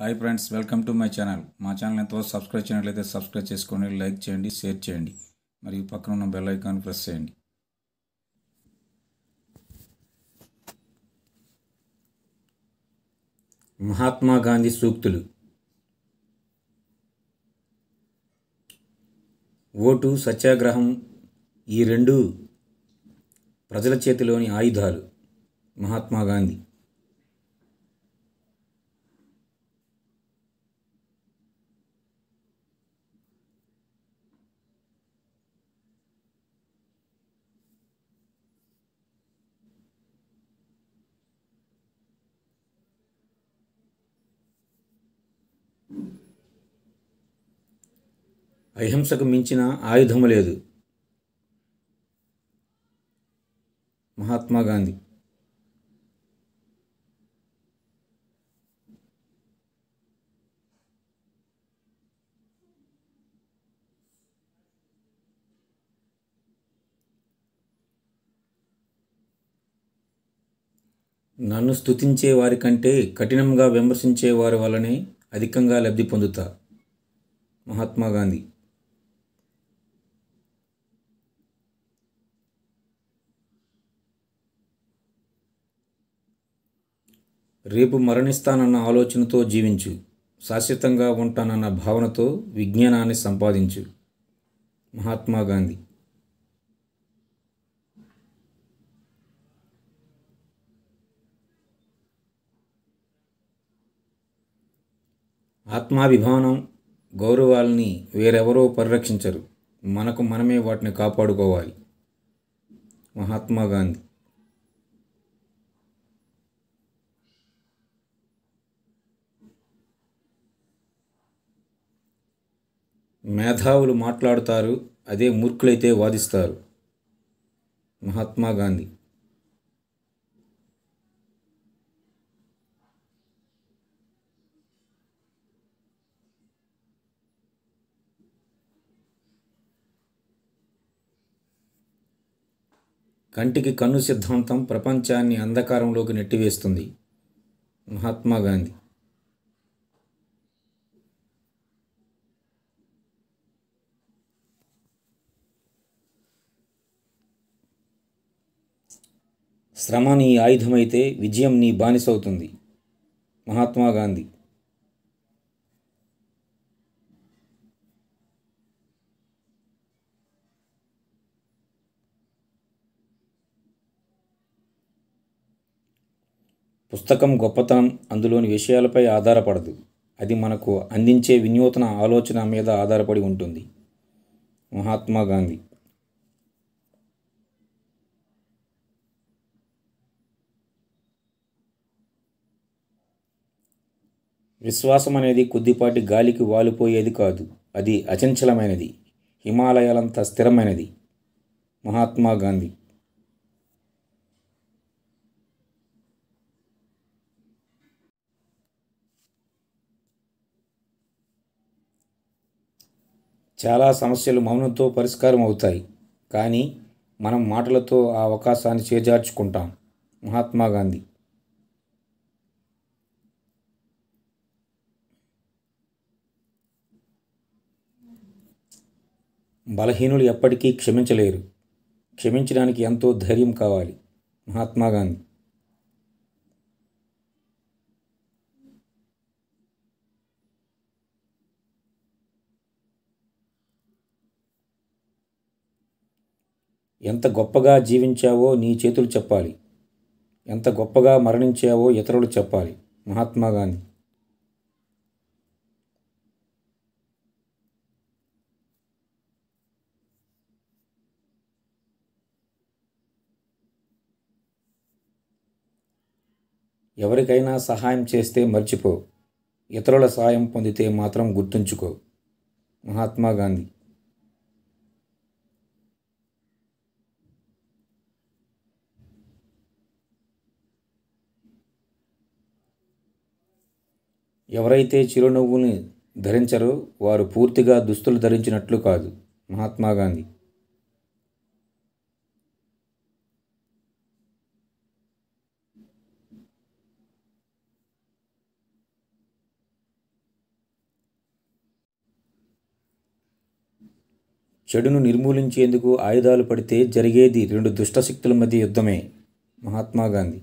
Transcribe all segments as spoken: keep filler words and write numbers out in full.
Hi friends, welcome to my channel. మా channel ఎంతవరకు subscribe చేయనట్లయితే సబ్స్క్రైబ్ చేసుకోండి, లైక్ చేయండి, షేర్ చేయండి, మరియు పక్కన ఉన్న బెల్ ఐకాన్ ప్రెస్ చేయండి. మహాత్మా గాంధీ సూక్తులు. ఓటు, సత్యాగ్రహం ఈ రెండు ప్రజల చేతిలోని ఆయుధాలు. మహాత్మా గాంధీ. అహింసకు మించిన ఆయుధము లేదు. మహాత్మా గాంధీ. నన్ను స్తుతించే వారి కంటే కఠినంగా విమర్శించే వారి వల్లనే అధికంగా లబ్ధి పొందుతా. మహాత్మా గాంధీ. రేపు మరణిస్తానన్న ఆలోచనతో జీవించు. శాశ్వతంగా ఉంటానన్న భావనతో విజ్ఞానాన్ని సంపాదించు. మహాత్మా గాంధీ. ఆత్మాభిమానం, గౌరవాల్ని వేరెవరో పరిరక్షించరు. మనకు మనమే వాటిని కాపాడుకోవాలి. మహాత్మా గాంధీ. మేధావులు మాట్లాడుతారు, అదే మూర్ఖులైతే వాదిస్తారు. మహాత్మా గాంధీ. కంటికి కన్ను సిద్ధాంతం ప్రపంచాన్ని అంధకారంలోకి నెట్టివేస్తుంది. మహాత్మా గాంధీ. శ్రమ నీ ఆయుధమైతే విజయం నీ బానిసవుతుంది. మహాత్మా గాంధీ. పుస్తకం గొప్పతనం అందులోని విషయాలపై ఆధారపడదు, అది మనకు అందించే వినూత్న ఆలోచన మీద ఆధారపడి ఉంటుంది. మహాత్మా గాంధీ. విశ్వాసం అనేది కొద్దిపాటి గాలికి వాలిపోయేది కాదు, అది అచంచలమైనది, హిమాలయాలంత స్థిరమైనది. మహాత్మా గాంధీ. చాలా సమస్యలు మౌనంతో పరిష్కారం అవుతాయి, కానీ మనం మాటలతో ఆ అవకాశాన్ని చేజార్చుకుంటాం. మహాత్మా గాంధీ. బలహీనులు ఎప్పటికీ క్షమించలేరు, క్షమించడానికి ఎంతో ధైర్యం కావాలి. మహాత్మా గాంధీ. ఎంత గొప్పగా జీవించావో నీ చేతులు చెప్పాలి, ఎంత గొప్పగా మరణించావో ఇతరులు చెప్పాలి. మహాత్మా గాంధీ. ఎవరికైనా సహాయం చేస్తే మర్చిపో, ఇతరుల సహాయం పొందితే మాత్రం గుర్తుంచుకో. మహాత్మా గాంధీ. ఎవరైతే చిరునవ్వుని ధరించరో వారు పూర్తిగా దుస్తులు ధరించినట్లు కాదు. మహాత్మా గాంధీ. చెడును నిర్మూలించేందుకు ఆయుధాలు పడితే జరిగేది రెండు దుష్టశక్తుల మధ్య యుద్ధమే. మహాత్మా గాంధీ.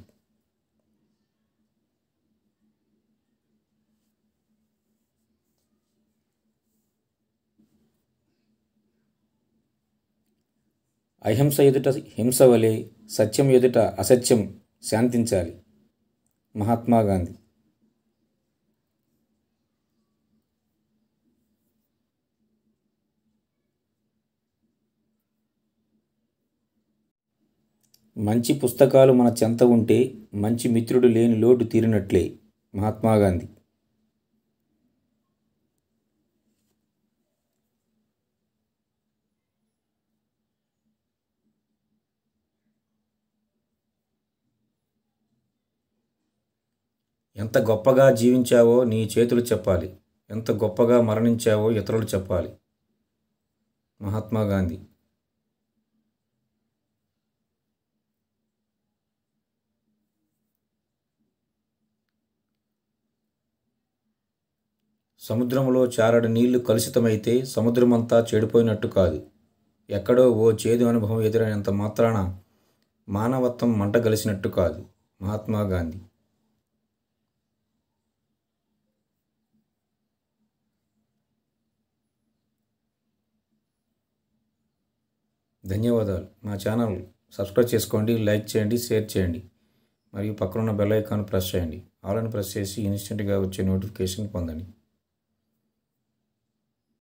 అహింస ఎదుట హింస వలె, సత్యం ఎదుట అసత్యం శాంతించాలి. మహాత్మా గాంధీ. మంచి పుస్తకాలు మన చెంత ఉంటే మంచి మిత్రుడు లేని లోటు తీరినట్లే. మహాత్మా గాంధీ. ఎంత గొప్పగా జీవించావో నీ చేతులు చెప్పాలి, ఎంత గొప్పగా మరణించావో ఇతరులు చెప్పాలి. మహాత్మా గాంధీ. సముద్రంలో చారడు నీళ్లు కలుషితమైతే సముద్రమంతా చెడిపోయినట్టు కాదు. ఎక్కడో ఓ చేదు అనుభవం ఎదురైనంత మాత్రాన మానవత్వం మంట కలిసినట్టు కాదు. మహాత్మా గాంధీ. ధన్యవాదాలు. మా ఛానల్ సబ్స్క్రైబ్ చేసుకోండి, లైక్ చేయండి, షేర్ చేయండి మరియు పక్కనున్న బెల్ ఐకాన్ ప్రెస్ చేయండి. ఆల్ అని ప్రెస్ చేసి ఇన్స్టెంట్గా వచ్చే నోటిఫికేషన్ పొందండి.